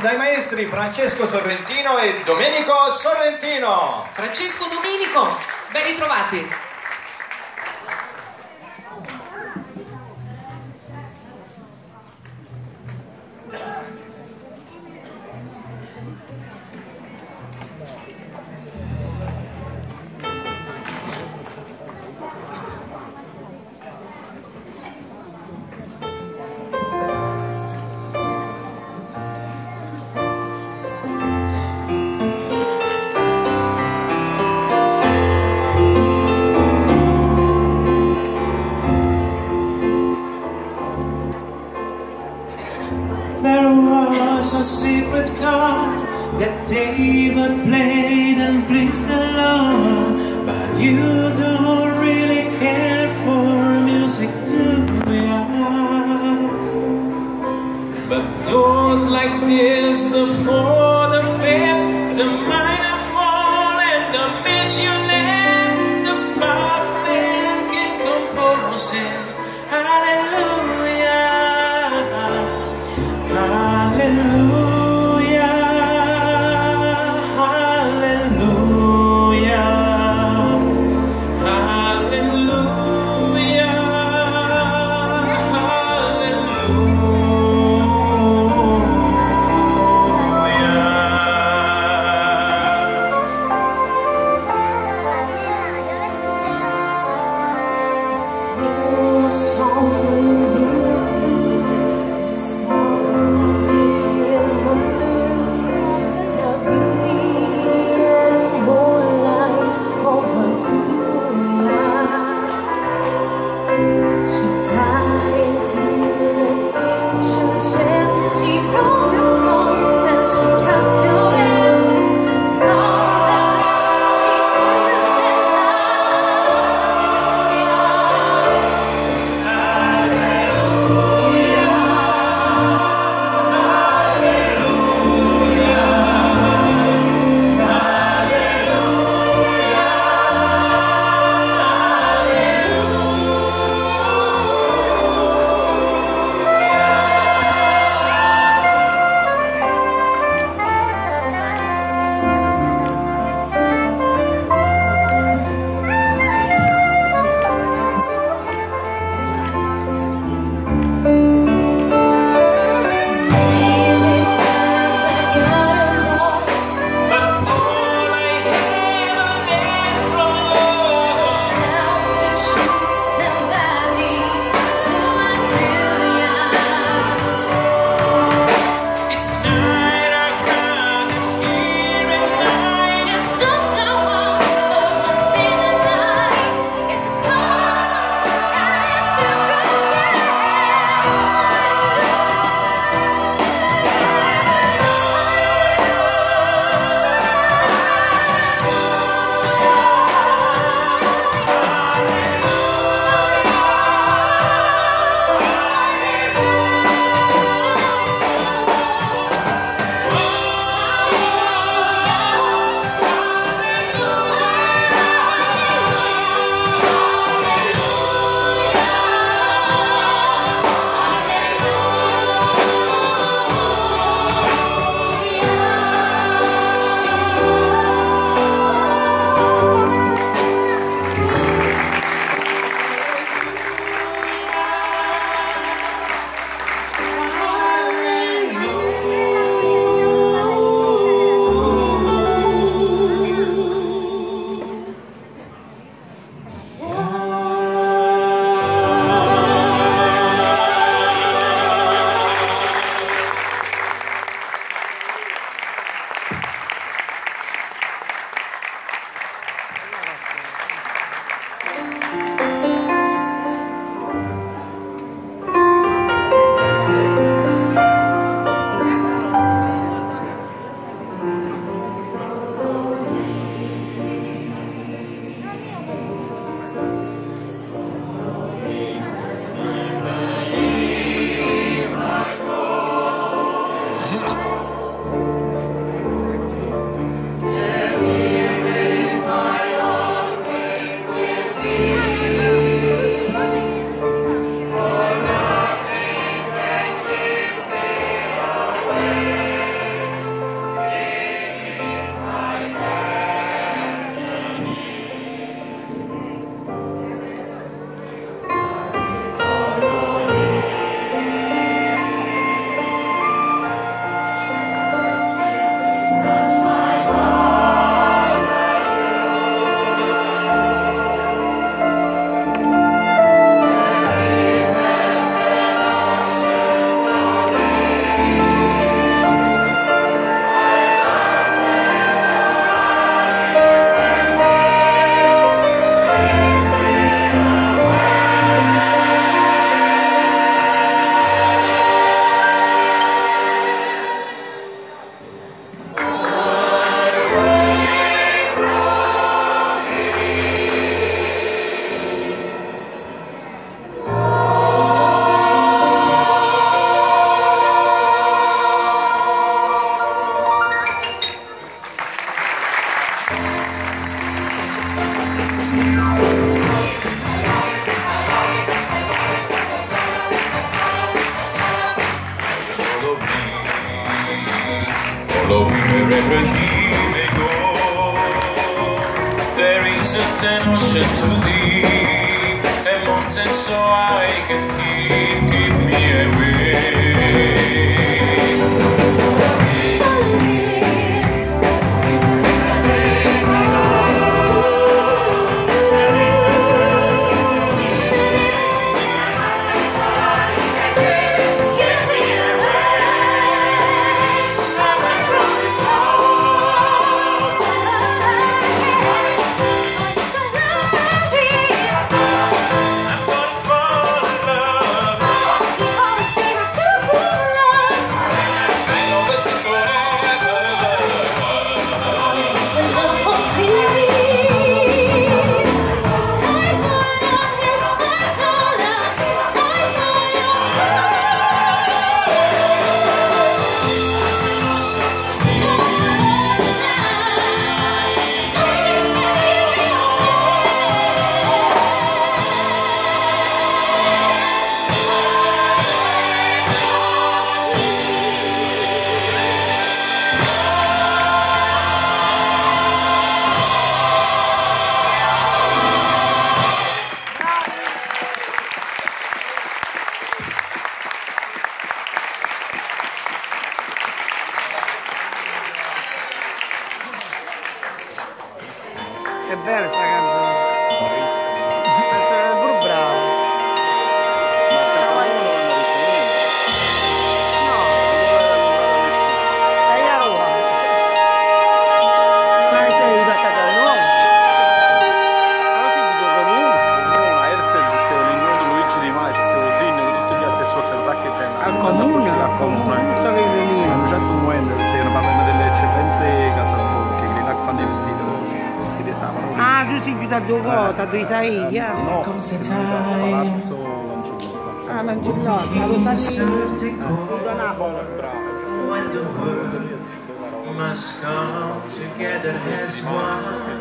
dai maestri Francesco Sorrentino e Domenico Sorrentino. Francesco, Domenico, ben ritrovati. A secret chord that David played and pleased the Lord, but you don't really care for music, do ya? But doors like this, the fourth, the fifth, the minor fall and the major left, the perfect composing. Hallelujah, hallelujah. follow wherever he may go. There is a ten ocean too deep, a mountain so I can keep me away. È bella sta canzone. È pure bravo. No. E allora? Ma sei venuto a casa nuova? Allora si dico comunque. No, adesso esiste l'incontro Luigi Di Masi, così, tutti gli assessori, sa che c'è Al comune? Al comune. Non so che venire. In un certo momento si parlando delle eccellenze Casalbù, che là fanno i vestiti così. Ah, tu sei chiuso a due cose, a due sai, No, Palazzo Lanciulotto. Ah, Lanciulotto, lo sai da Napoli. When the world must come together as one,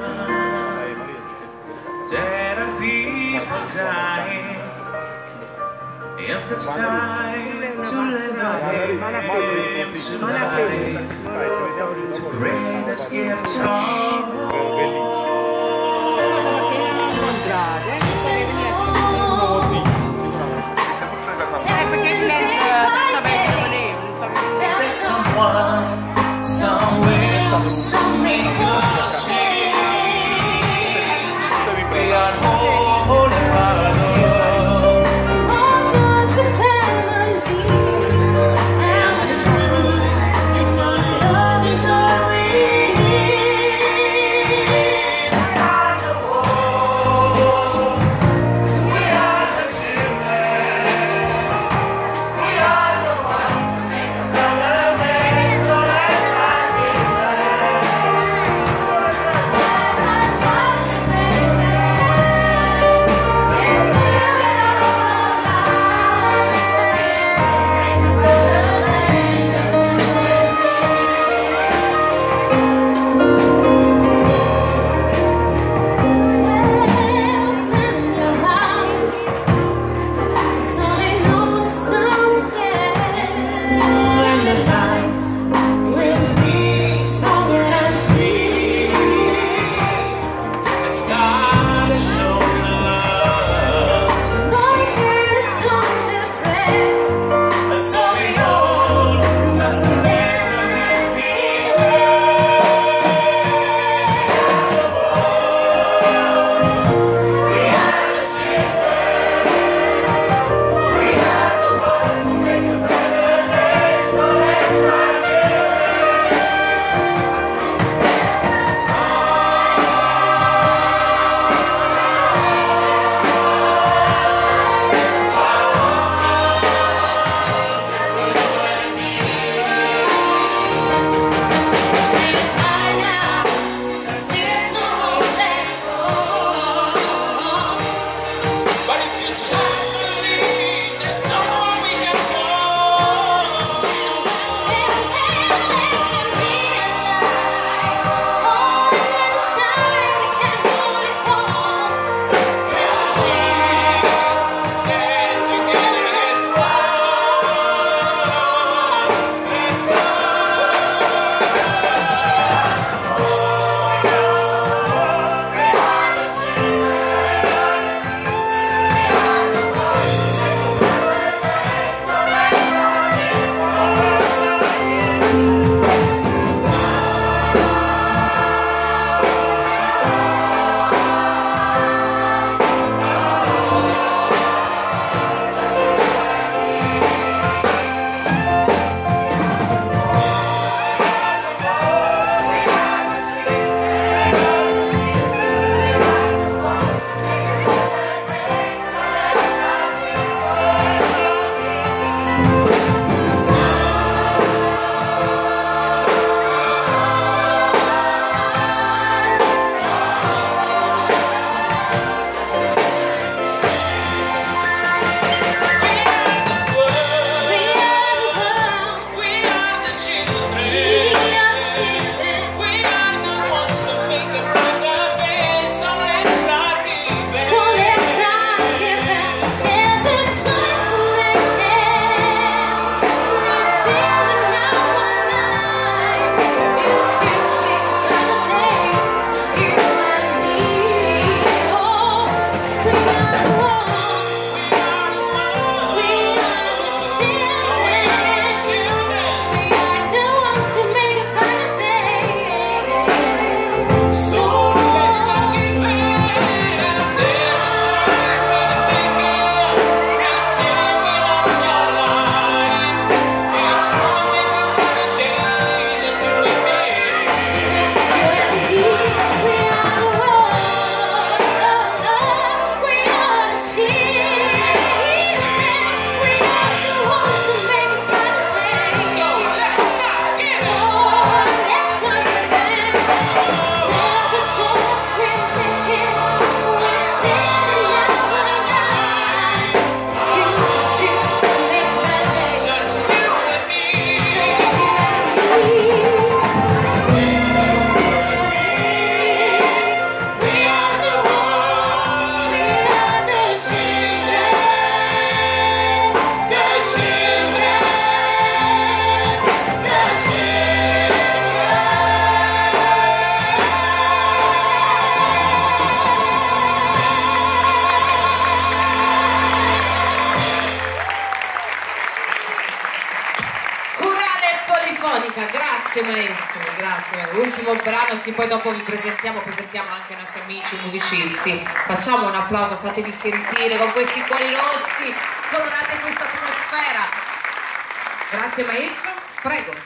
there are people dying, and it's time to lend a hand to life, the greatest gift of all. Someone, somewhere, some make us change. We are holy love. All the family, and it's true. You know love is all we need. We are the world. We are the children. We are the ones who make a better place. So let's find it. Grazie maestro, grazie. L'ultimo brano, sì, poi dopo vi presentiamo anche i nostri amici musicisti. Facciamo un applauso, fatevi sentire con questi cuori rossi, colorate questa atmosfera. Grazie maestro, prego.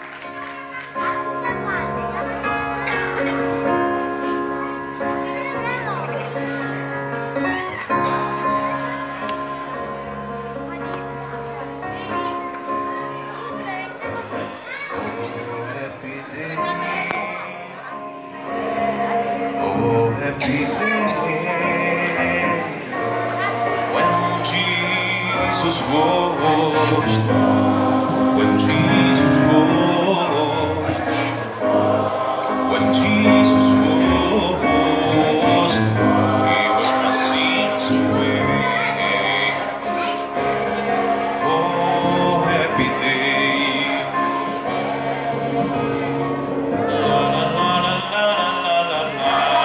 Happy day when Jesus washed, when Jesus washed, when Jesus washed, He washed my sins away. Oh, happy day. La la la la la la la la.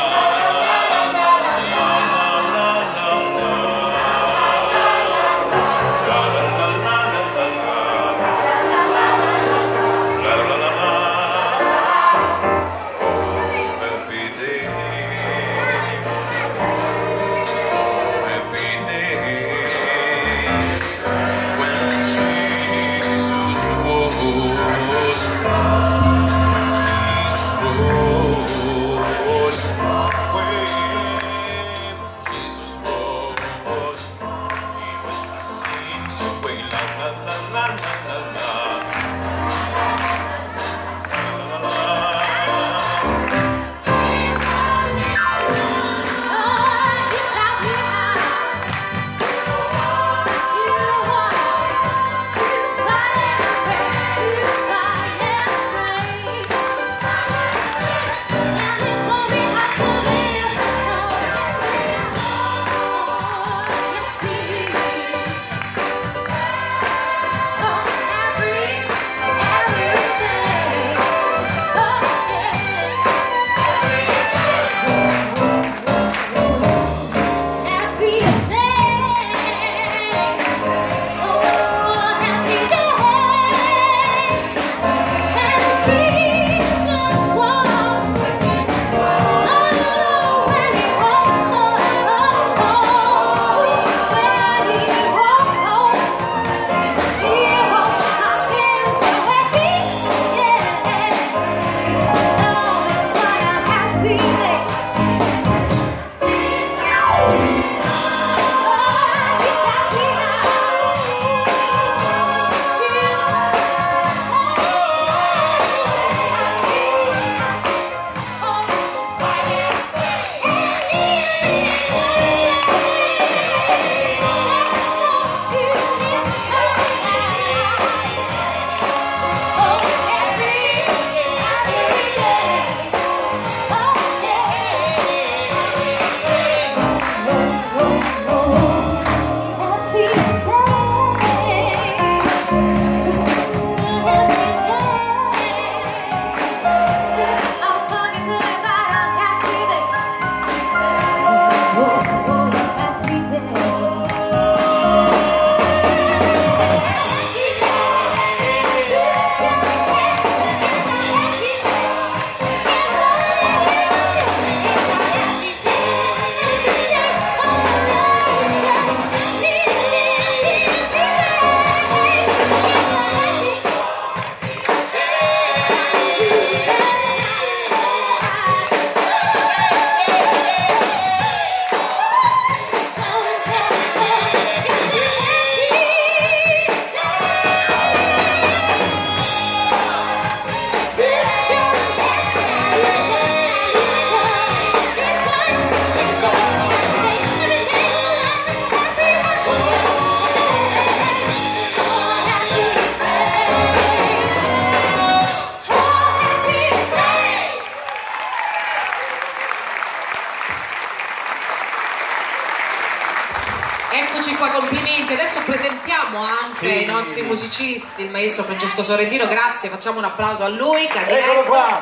Eccoci qua, complimenti. Adesso presentiamo anche i nostri musicisti, il maestro Francesco Sorrentino, grazie, facciamo un applauso a lui che ha diretto. Eccolo qua,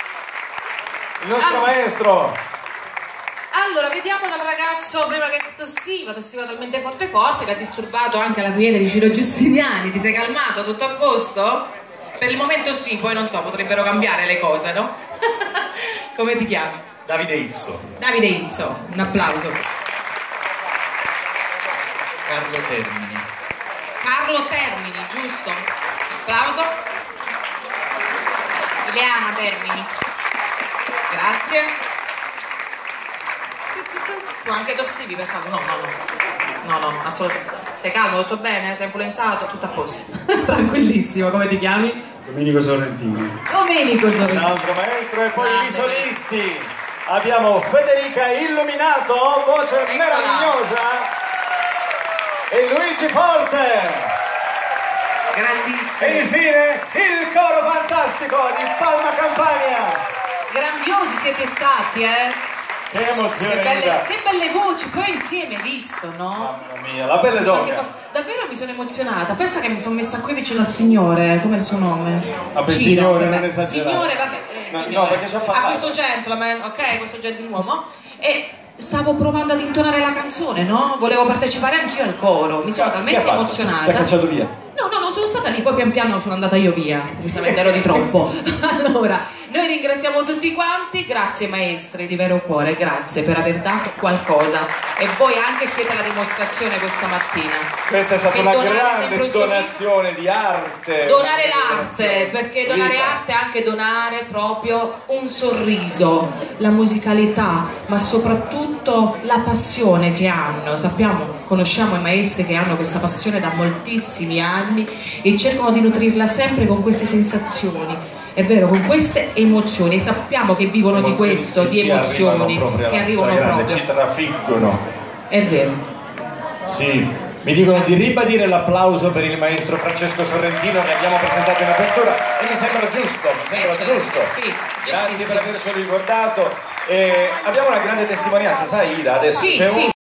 il nostro maestro. Allora, vediamo dal ragazzo prima che tossiva talmente forte che ha disturbato anche la quiete di Ciro Giustiniani. Ti sei calmato? Tutto a posto? Per il momento sì, poi non so, potrebbero cambiare le cose, no? Come ti chiami? Davide Izzo. Davide Izzo, un applauso. Carlo Termini. Carlo Termini, giusto? Applauso. Ileana Termini. Grazie. Tu anche tossivi per caso? No, assolutamente. Sei calmo, tutto bene? Sei influenzato? Tutto a posto. Tranquillissimo, come ti chiami? Domenico Sorrentino. Domenico Sorrentino. Un altro maestro e poi Grande i solisti. Abbiamo Federica Illuminato, voce Eccola. meravigliosa, e Luigi Forte. Grandissimo. E infine il coro fantastico di Palma Campania. Grandiosi siete stati, eh? Che emozione, Ida. Che belle voci, poi insieme hai visto, no? Mamma mia, la pelle d'oca. Davvero mi sono emozionata. Pensa che mi sono messa qui vicino al signore. Com'è il suo nome? Vabbè, Ciro, signore, vabbè. non esagerare. Signore, vabbè. No, Signore. no, perché c'ho parlato. A questo gentleman, ok, questo gentiluomo. E stavo provando ad intonare la canzone, no? Volevo partecipare anch'io al coro. Mi sono talmente Ti ha emozionata. cacciato via. No, sono stata lì, poi pian piano sono andata io via, giustamente ero di troppo. Allora, noi ringraziamo tutti quanti, grazie maestri di vero cuore, grazie per aver dato qualcosa. E voi anche siete la dimostrazione questa mattina. Questa è stata Che una donare grande sempre un sorriso. donazione di arte. Donare Una l'arte, donazione. perché donare Vita. arte è anche donare proprio un sorriso, la musicalità, ma soprattutto la passione che hanno. Sappiamo, conosciamo i maestri che hanno questa passione da moltissimi anni e cercano di nutrirla sempre con queste sensazioni. È vero, con queste emozioni, e sappiamo che vivono di questo, di ci emozioni che arrivano stragrande, proprio. ci trafiggono. È vero. Sì, mi dicono di ribadire l'applauso per il maestro Francesco Sorrentino che abbiamo presentato in apertura e mi sembra giusto, giusto. Sì, Grazie giustissimo. per avercelo ricordato. Abbiamo una grande testimonianza, sai Ida, adesso Sì, c'è sì.